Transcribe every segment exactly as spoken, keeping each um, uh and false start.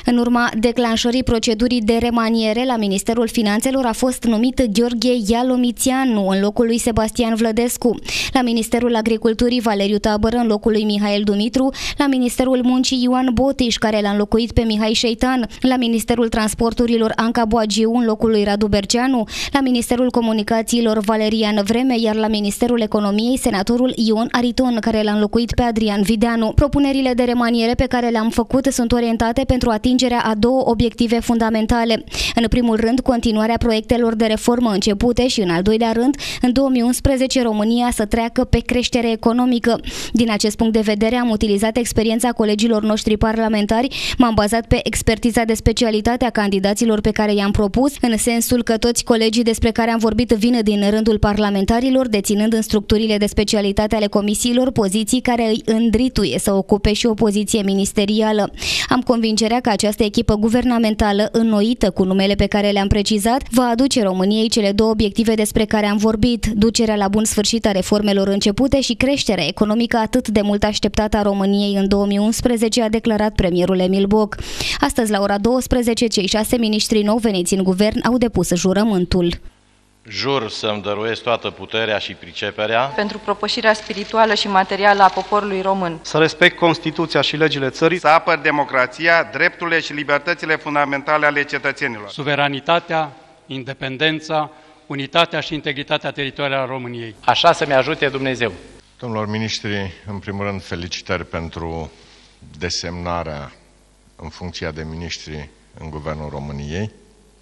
În urma declanșării procedurii de remaniere la Ministerul Finanțelor a fost numit Gheorghe Ialomițianu în locul lui Sebastian Vlădescu, la Ministerul Agriculturii Valeriu Tabără în locul lui Mihail Dumitru, la Ministerul Muncii Ioan Botiș, care l-a înlocuit pe Mihai Șeitan, la Ministerul Transporturilor Anca Boagiu în locul lui Radu Berceanu, la Ministerul Comunicațiilor Valerian Vreme, iar la Ministerul Economiei senatorul Ion Ariton, care l-a înlocuit pe Adrian Videanu. Propunerile de remaniere pe care le-am făcut sunt orientate pentru atingerea a două obiective fundamentale. În primul rând, continuarea proiectelor de reformă începute și, în al doilea rând, în două mii unsprezece România să treacă pe creștere economică. Din acest punct de vedere, am utilizat experiența colegilor noștri parlamentari, m-am bazat pe expertiza de specialitate a candidaților pe care i-am propus, în sensul că toți colegii despre care am vorbit vin din rândul parlamentarilor, deținând în structurile de specialitate ale comisiilor poziții care îi îndrituie să ocupe și o poziție ministerială. Am convingerea că această echipă guvernamentală, înnoită cu numele pe care le-am precizat, va aduce României cele două obiective despre care am vorbit: ducerea la bun sfârșit a reformelor începute și creșterea economică atât de mult așteptată a României în două mii unsprezece, a declarat premierul Emil Boc. Astăzi, la ora douăsprezece, cei șase miniștri nou veniți în guvern au depus jurământul. Jur să-mi dăruiesc toată puterea și priceperea pentru propășirea spirituală și materială a poporului român, să respect Constituția și legile țării, să apăr democrația, drepturile și libertățile fundamentale ale cetățenilor, suveranitatea, independența, unitatea și integritatea teritorială a României. Așa să-mi ajute Dumnezeu. Domnilor miniștri, în primul rând felicitări pentru desemnarea în funcția de miniștri în Guvernul României.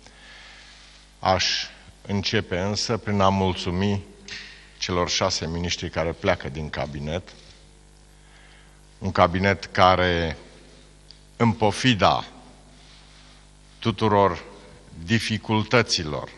Aș începe însă prin a mulțumi celor șase miniștri care pleacă din cabinet, un cabinet care, în pofida tuturor dificultăților,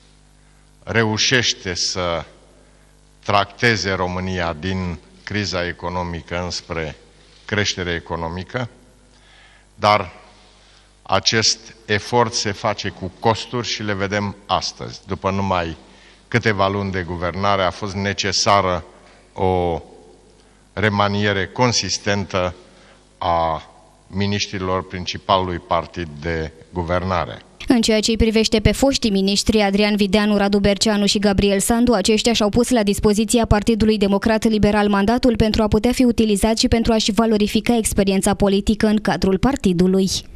reușește să tracteze România din criza economică înspre creștere economică, dar acest efort se face cu costuri și le vedem astăzi. După numai câteva luni de guvernare a fost necesară o remaniere consistentă a miniștrilor principalului partid de guvernare. În ceea ce îi privește pe foștii miniștri Adrian Videanu, Radu Berceanu și Gabriel Sandu, aceștia și-au pus la dispoziția Partidului Democrat Liberal mandatul pentru a putea fi utilizat și pentru a-și valorifica experiența politică în cadrul partidului.